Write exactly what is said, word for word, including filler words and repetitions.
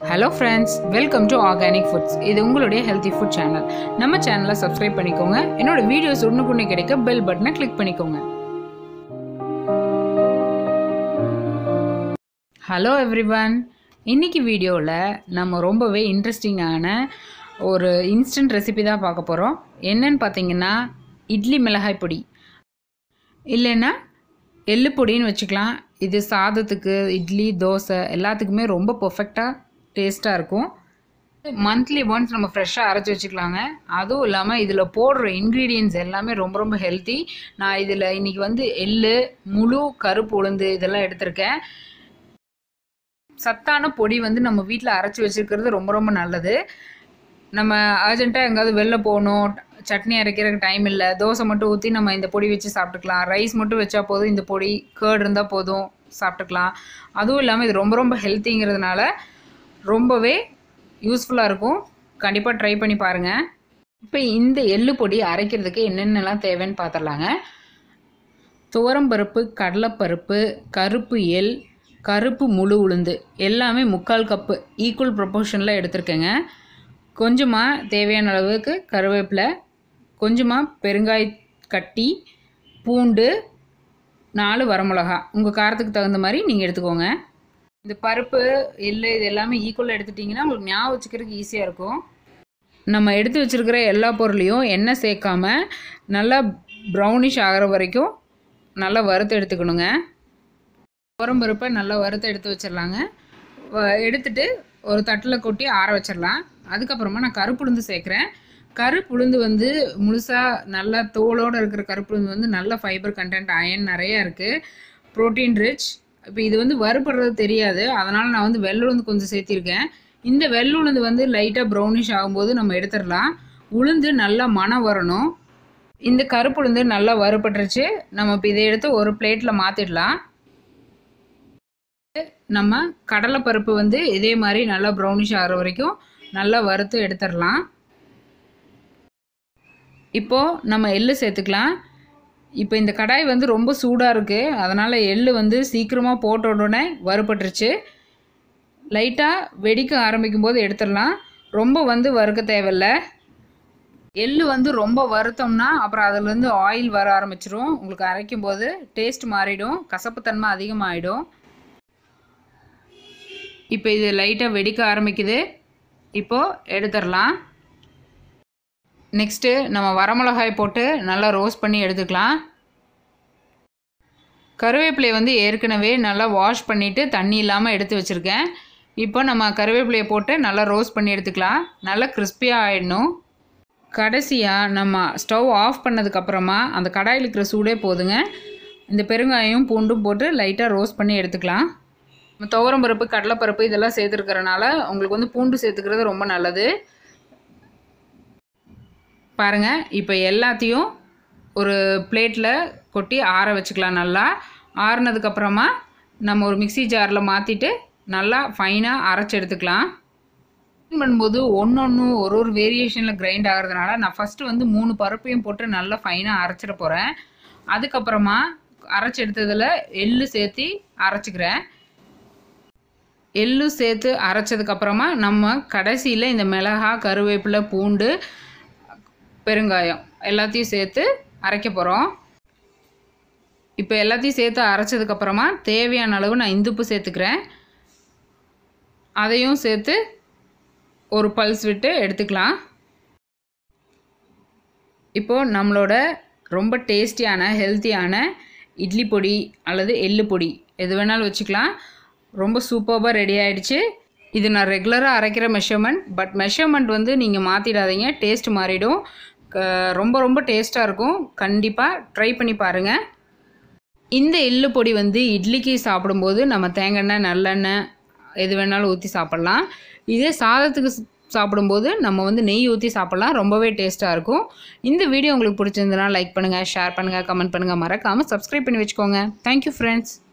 Hello friends, welcome to Organic Foods. இது உங்களுடைய healthy food channel. நம்ம சேனலை subscribe பண்ணிக்கோங்க. என்னோட வீடியோஸ் உடனுக்குடனே கிடைக்க bell பட்டனை click பண்ணிக்கோங்க. Hello everyone. இன்னைக்கு வீடியோல நம்ம ரொம்பவே இன்ட்ரஸ்டிங்கான ஒரு இன்ஸ்டன்ட் ரெசிபி தான் பார்க்க போறோம். என்னன்னு பாத்தீங்கன்னா இட்லி மிளகாய் பொடி. இல்லனா எள்ளு பொடின்னு வெச்சுக்கலாம். இது சாதத்துக்கு, இட்லி, தோசை எல்லாத்துக்குமே ரொம்ப பெர்ஃபெக்ட்டா டேஸ்டா இருக்கும். மந்த்லி ஒன்ஸ் நம்ம ஃப்ரெஷ்ஷா அரைச்சு வச்சுக்கலாங்க. அதுவும் இல்லாம இதுல போடுற இன்கிரிடியன்ட்ஸ் எல்லாமே ரொம்ப ரொம்ப ஹெல்தி. நான் இதுல இன்னைக்கு வந்து எள்ளு, முழு கருப்பு உளுந்து இதெல்லாம் எடுத்துர்க்கேன். சத்தான பொடி வந்து நம்ம வீட்ல அரைச்சு வச்சிருக்கிறது ரொம்ப ரொம்ப நல்லது. நம்ம அர்ஜென்ட்டா எங்காவது வெளில போணும், சட்னி அரைக்கிறதுக்கு டைம் இல்ல, தோசை மட்டும் ஊத்தி நம்ம இந்த பொடி வச்சு சாப்பிட்டுக்கலாம். ரைஸ் மட்டும் வச்சா போதும், இந்த பொடி கர்ட் இருந்தா போதும் சாப்பிட்டுக்கலாம். அதுவும் இல்லாம இது ரொம்ப ரொம்ப ஹெல்திங்கிறதுனால ரொம்பவே யூஸ்ஃபுல்லா இருக்கும். கண்டிப்பா ட்ரை பண்ணி பாருங்க. இப்போ இந்த எள்ளு பொடி அரைக்கிறதுக்கு என்னென்னலாம் தேவைன்னு பார்த்தறலாங்க. துவரம்பருப்பு, கடலைப்பருப்பு, கருப்பு எள், கருப்பு முழு உளுந்து எல்லாமே முக்கால் கப்பு ஈக்குவல் ப்ரொபோர்ஷனில் எடுத்துருக்கேங்க. கொஞ்சமாக தேவையான அளவுக்கு கருவேப்பிலை, கொஞ்சமாக பெருங்காய கட்டி, பூண்டு, நாலு வரமிளகா உங்கள் காரத்துக்கு தகுந்த மாதிரி நீங்கள் எடுத்துக்கோங்க. இந்த பருப்பு எள்ளு இது எல்லாமே ஈக்குவலாக எடுத்துட்டிங்கன்னா உங்களுக்கு ஞாபகம் வச்சுக்கிறதுக்கு ஈஸியாக இருக்கும். நம்ம எடுத்து வச்சுருக்கிற எல்லா பொருளையும் எண்ணெய் சேர்க்காம நல்லா ப்ரௌனிஷ் ஆகிற வரைக்கும் நல்லா வறுத்து எடுத்துக்கணுங்க. துவரம்பருப்பை நல்லா வறுத்து எடுத்து வச்சிடலாங்க. எடுத்துட்டு ஒரு தட்டில் கொட்டி ஆற வச்சிடலாம். அதுக்கப்புறமா நான் கருப்புளுந்து சேர்க்குறேன். கருப்புளுந்து வந்து முழுசாக நல்லா தோலோடு இருக்கிற கருப்புளுந்து வந்து நல்ல ஃபைபர் கண்டென்ட், அயன் நிறையா இருக்குது, ப்ரோட்டீன் ரிச். இப்போ இது வந்து வறுபடுறது தெரியாது, அதனால் நான் வந்து வெள்ளுளுந்து கொஞ்சம் சேர்த்திருக்கேன். இந்த வெள்ளுளுந்து வந்து லைட்டாக ப்ரௌனிஷ் ஆகும்போது நம்ம எடுத்துடலாம். உளுந்து நல்லா மணம் வரணும். இந்த கருப்புளுந்து நல்லா வறுபட்டுருச்சு. நம்ம இப்போ இதை எடுத்து ஒரு பிளேட்டில் மாற்றிடலாம். நம்ம கடலைப்பருப்பு வந்து இதே மாதிரி நல்லா ப்ரௌனிஷ் ஆகிற வரைக்கும் நல்லா வறுத்து எடுத்துடலாம். இப்போது நம்ம எள்ளு சேர்த்துக்கலாம். இப்போ இந்த கடாய் வந்து ரொம்ப சூடாக இருக்குது, அதனால் எள்ளு வந்து சீக்கிரமாக போட்ட உடனே வறுபட்டுருச்சு. லைட்டாக வெடிக்க ஆரம்பிக்கும் போது எடுத்துடலாம். ரொம்ப வந்து வறுக்க தேவையில்ல. எள்ளு வந்து ரொம்ப வறுத்தோம்னா அப்புறம் அதுலேருந்து ஆயில் வர ஆரம்பிச்சிடும். உங்களுக்கு அரைக்கும் போது டேஸ்ட் மாறிடும், கசப்புத்தன்மை அதிகமாகிடும். இப்போ இது லைட்டாக வெடிக்க ஆரம்பிக்குது. இப்போது எடுத்துடலாம். நெக்ஸ்ட்டு நம்ம வரமிளகாய் போட்டு நல்லா ரோஸ்ட் பண்ணி எடுத்துக்கலாம். கருவேப்பிலையை வந்து ஏற்கனவே நல்லா வாஷ் பண்ணிவிட்டு தண்ணி இல்லாமல் எடுத்து வச்சுருக்கேன். இப்போ நம்ம கருவேப்பிலையை போட்டு நல்லா ரோஸ்ட் பண்ணி எடுத்துக்கலாம். நல்லா கிறிஸ்பியாக ஆகிடணும். கடைசியாக நம்ம ஸ்டவ் ஆஃப் பண்ணதுக்கப்புறமா அந்த கடாயில் இருக்கிற சூடே போதுங்க. இந்த பெருங்காயம் பூண்டும் போட்டு லைட்டாக ரோஸ்ட் பண்ணி எடுத்துக்கலாம். துவரம்பருப்பு, கடலைப்பருப்பு இதெல்லாம் சேர்த்துருக்கிறனால உங்களுக்கு வந்து பூண்டு சேர்த்துக்கிறது ரொம்ப நல்லது. பாருங்கள், இப்போ எல்லாத்தையும் ஒரு பிளேட்டில் கொட்டி ஆற வச்சுக்கலாம். நல்லா ஆறுனதுக்கப்புறமா நம்ம ஒரு மிக்சி ஜாரில் மாற்றிட்டு நல்லா ஃபைனாக அரைச்சி எடுத்துக்கலாம். கிரைண்ட் பண்ணும்போது ஒன்று ஒன்று ஒரு ஒரு வேரியேஷனில் கிரைண்ட் ஆகிறதுனால நான் ஃபஸ்ட்டு வந்து மூணு பருப்பையும் போட்டு நல்லா ஃபைனாக அரைச்சிட போகிறேன். அதுக்கப்புறமா அரைச்சி எடுத்ததில் எள்ளு சேர்த்து அரைச்சிக்கிறேன். எள்ளு சேர்த்து அரைச்சதுக்கப்புறமா நம்ம கடைசியில் இந்த மிளகாய், கருவேப்பிலை, பூண்டு, பெருங்காயம் எல்லாத்தையும் சேர்த்து அரைக்க போகிறோம். இப்போ எல்லாத்தையும் சேர்த்து அரைச்சதுக்கப்புறமா தேவையான அளவு நான் இந்துப்பு சேர்த்துக்கிறேன். அதையும் சேர்த்து ஒரு பல்ஸ் விட்டு எடுத்துக்கலாம். இப்போது நம்மளோட ரொம்ப டேஸ்டியான ஹெல்த்தியான இட்லி பொடி அல்லது எள்ளு பொடி எது வேணாலும் வச்சுக்கலாம். ரொம்ப சூப்பராக ரெடி ஆகிடுச்சு. இது நான் ரெகுலராக அரைக்கிற மெஷர்மெண்ட், பட் மெஷர்மெண்ட் வந்து நீங்கள் மாற்றிடாதீங்க, டேஸ்ட் மாறிடும். ரொம்ப ரொம்ப டேஸ்ட்டாக இருக்கும். கண்டிப்பாக ட்ரை பண்ணி பாருங்கள். இந்த எள்ளு பொடி வந்து இட்லிக்கு சாப்பிடும்போது நம்ம தேங்காய் எண்ணெய், நல்லெண்ணெய் எது வேணாலும் ஊற்றி சாப்பிட்லாம். இதே சாதத்துக்கு சாப்பிடும்போது நம்ம வந்து நெய் ஊற்றி சாப்பிட்லாம். ரொம்பவே டேஸ்ட்டாக இருக்கும். இந்த வீடியோ உங்களுக்கு பிடிச்சிருந்ததுன்னா லைக் பண்ணுங்கள், ஷேர் பண்ணுங்கள், கமெண்ட் பண்ணுங்கள், மறக்காமல் சப்ஸ்கிரைப் பண்ணி வச்சுக்கோங்க. Thank you friends.